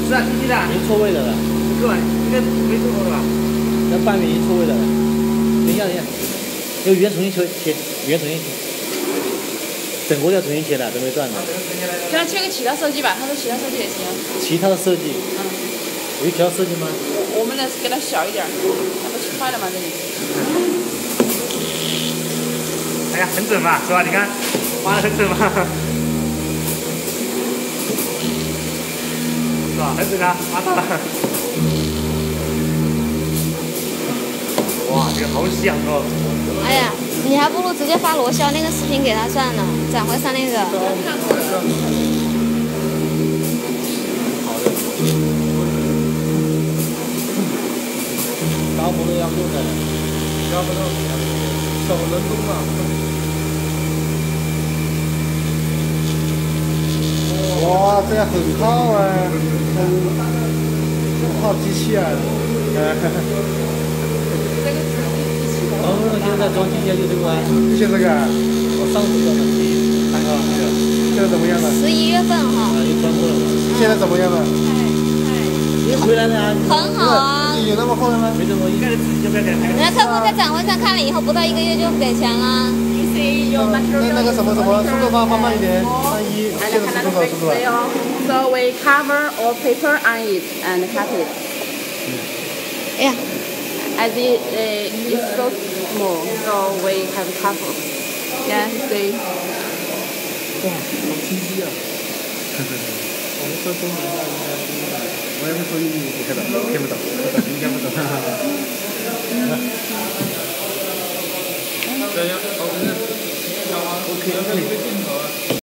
是啊，机器的， 已经错位的了。 是吧？应该没错过的吧？ 那半边已经错位的了。等一下，用语言重新切，语言重新切。整个要重新切的，都没断的。 叫他切个其他设计吧，他说其他设计也行。 其他的设计？ 嗯。 有其他设计吗？ 我们呢给它小一点，它不是快了吗？这里。 哎呀，很准嘛，是吧？你看，挖的很准嘛，是吧？很准啊，挖到了。哇，这个好响哦！ 哎呀，你还不如直接发罗霄那个视频给他算了，转回上那个。 高不都要做的， 高不都手能动嘛？哇，这样很好哎，很好机器啊！ 哦，现在装机械就这个啊？ 就这个啊？ 我上次装的3个， 现在怎么样了 11月份哈。 又装过了。 现在怎么样了？ 又回来了啊？ 很好啊。 有那么厚了吗？ 没这么硬。 人家客户在展会上看了以后，不到1个月就给钱了。 那个什么，速度放慢一点，31，现在是多少速度啊 So we cover all paper on it and cut it. 哎呀。 As it is so small, so we have cover. Yeah, see. 哇，好清晰啊！我们说中文的应该听不懂，我也不说英语，听不懂，应该不懂。对呀，好，OK，OK。